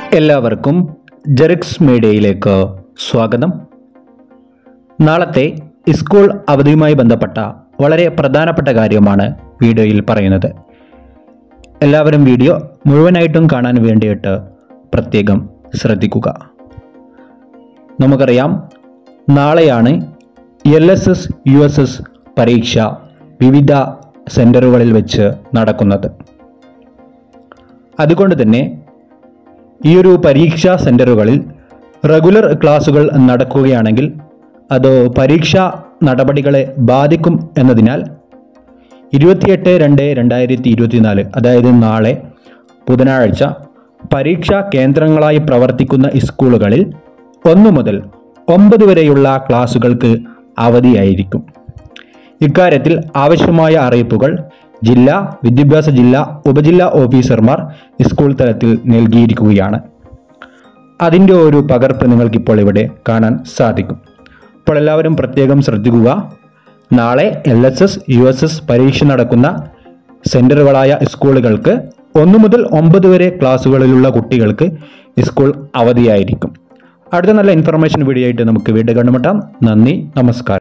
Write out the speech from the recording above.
എല്ലാവർക്കും ജെറിക്സ് മീഡിയയിലേക്ക് സ്വാഗതം. നാളത്തെ സ്കൂൾ അവധിയുമായി ബന്ധപ്പെട്ട വളരെ പ്രധാനപ്പെട്ട കാര്യമാണ് വീഡിയോയിൽ പറയുന്നത്. എല്ലാവരും വീഡിയോ മുഴുവനായിട്ടും കാണാൻ വേണ്ടിയിട്ട് പ്രത്യേകം ശ്രദ്ധിക്കുക. നമുക്കറിയാം, നാളെയാണ് LSS USS പരീക്ഷ വിവിധ സെൻറ്ററുകളിൽ വെച്ച് നടക്കുന്നത്. അതുകൊണ്ട് തന്നെ ഈ ഒരു പരീക്ഷാ സെൻറ്ററുകളിൽ റെഗുലർ ക്ലാസുകൾ നടക്കുകയാണെങ്കിൽ അത് പരീക്ഷാ നടപടികളെ ബാധിക്കും എന്നതിനാൽ 28/2/2024 അതായത് നാളെ ബുധനാഴ്ച പരീക്ഷാ കേന്ദ്രങ്ങളായി പ്രവർത്തിക്കുന്ന സ്കൂളുകളിൽ 1 മുതൽ 9 വരെയുള്ള ക്ലാസുകൾക്ക് അവധിയായിരിക്കും. ഇക്കാര്യത്തിൽ ആവശ്യമായ അറിയിപ്പുകൾ ജില്ലാ വിദ്യാഭ്യാസ ജില്ലാ ഉപജില്ലാ ഓഫീസർമാർ സ്കൂൾ തലത്തിൽ നൽകിയിരിക്കുകയാണ്. അതിൻ്റെ ഒരു പകർപ്പ് നിങ്ങൾക്കിപ്പോൾ ഇവിടെ കാണാൻ സാധിക്കും. അപ്പോൾ എല്ലാവരും പ്രത്യേകം ശ്രദ്ധിക്കുക. നാളെ LSS USS പരീക്ഷ നടക്കുന്ന സെൻറ്ററുകളായ സ്കൂളുകൾക്ക് 1 മുതൽ 9 വരെ ക്ലാസ്സുകളിലുള്ള കുട്ടികൾക്ക് സ്കൂൾ അവധിയായിരിക്കും. അടുത്ത നല്ല ഇൻഫർമേഷൻ വീഡിയോ ആയിട്ട് നമുക്ക് വീണ്ടും കണ്ടുമുട്ടാം. നന്ദി, നമസ്കാരം.